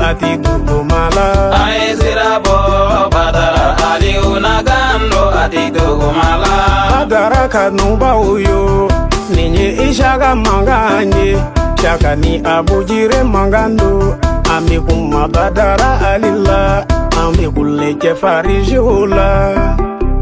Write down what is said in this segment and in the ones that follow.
ati dugumala. Aye sirabo Badara Aliou Nagando ati dugumala. Badara kanuba uyo ninye ishaga manganye shaka ni abujire mangando amikuma Badara alila amikule kefarijula.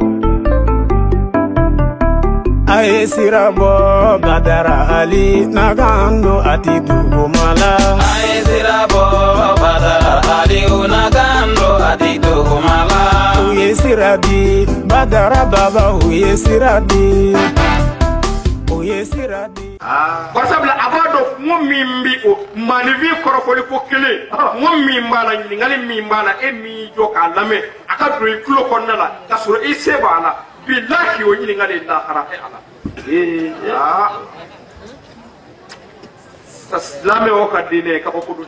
Aye sirabo Badara Ali Nagando ati dugumala. Aye sirabo Badara Aliou Nagando ati dugumala. Uye siradi Badara baba uye siradi. Uye siradi. Wasabla abado mumimbi o manivi korofoli ko kele mumimbala ngali mimbala emi joka lame akadro ikulo konnala kasuro isebala billahi o ngali la kharafe ala taslame o kadine ka bokudu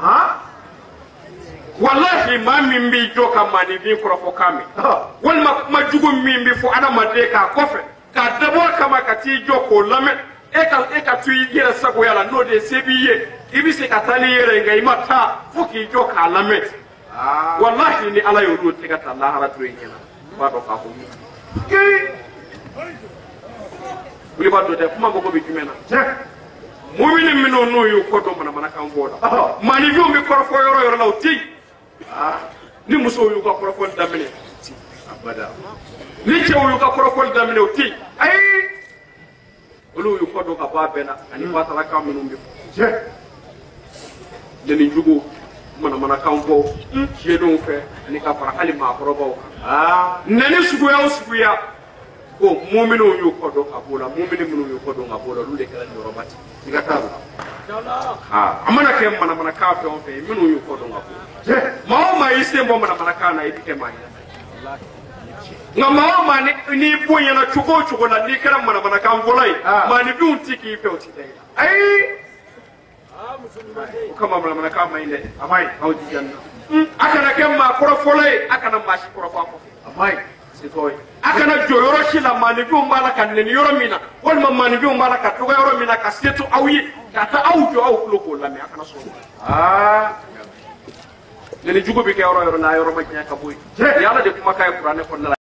wallahi mamimbi joka manivi korofo kame wal majugo mimbi fo adama de ka kofe ka dabo kama kati joko lame eka tu yira sago yala no de sebiye ibise katali yere ngai mata fuki joka lamet wallahi ni ala yulu tegata Allah haratu yela bado ka ko uli bado de kuma go bi jumena mu'minin mino no yu ko do mana kan boda mani vi mi korfo yoro lawti ni muso yu ko korfo damene abada ni chewu yu ko korfo damene uti ay olu yu ko do ka ba bena ani fatala kam no mbi deni jugo mana kan bo jedon fe ani ka fara hali ma forobo nani suguya ko mu'minu yu ko do ka bola mu'minu yu ko do ka bola lu de kala no robati diga tabu amana ke mana ka fe on fe minu yu ko do ka bola ma ise mo mana ka na idike mani nga ma ni bonya na chugo na ni kala mana kan volai ma ni bi unti ki fe uti dai ai kama mana ka mai ne amai hauji janna aka na kemma koro folai aka na mashi koro fa ko amai sitoy aka na joyoro shila mani bi umbala kan ne yoro mina wal ma mani bi umbala ka to yoro mina ka setu awi ka ta aujo au kloko la me aka na so ne jugo bi ke yoro na yoro ma nya ka boy yalla de kuma kay qur'ane ko